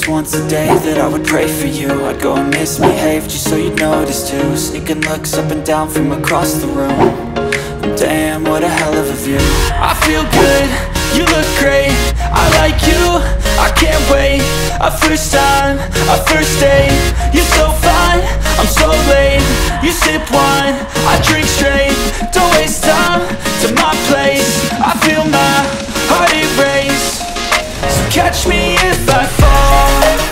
promise once a day that I would pray for you. I'd go and misbehave just so you'd notice too. Sneaking looks up and down from across the room. Damn, what a hell of a view. I feel good, you look great, I like you, I can't wait. A first time, a first date. You're so fine, I'm so late. You sip wine, I drink straight. Don't waste time to my place. I feel my heart erase. So catch me if I fall.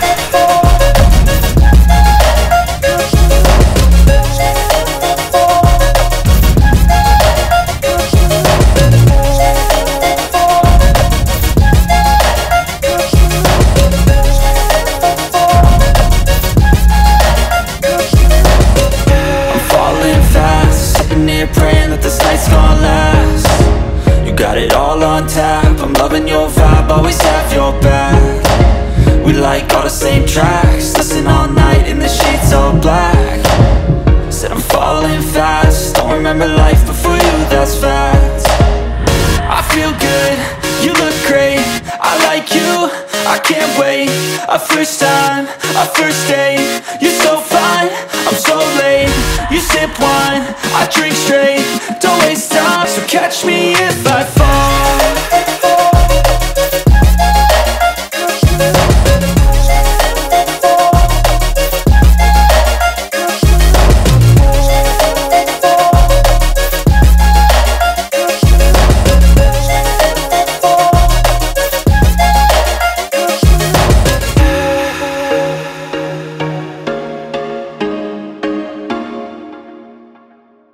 Praying that this night's gonna last. You got it all on tap, I'm loving your vibe, always have your back. We like all the same tracks, listen all night in the sheets all black. Said I'm falling fast, don't remember life before you, that's fact. I feel good, you look great, I like you, I can't wait. A first time, a first date. You're so fine, I'm so late. You sip wine, I drink straight. Don't waste time, so catch me if I fall.